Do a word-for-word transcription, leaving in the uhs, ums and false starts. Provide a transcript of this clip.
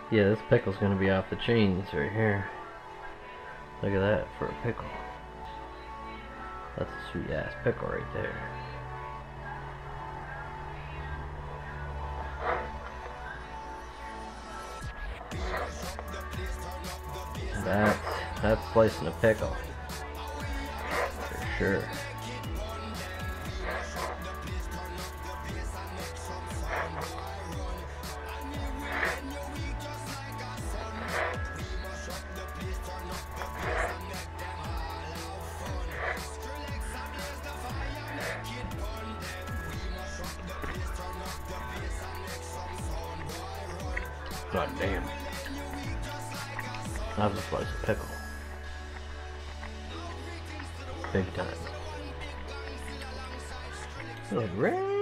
Yeah, this pickle's gonna be off the chains right here. Look at that for a pickle. That's a sweet ass pickle right there. That's that's slicing a pickle for sure. God damn. That was a slice of pickle. Big time. Look, red.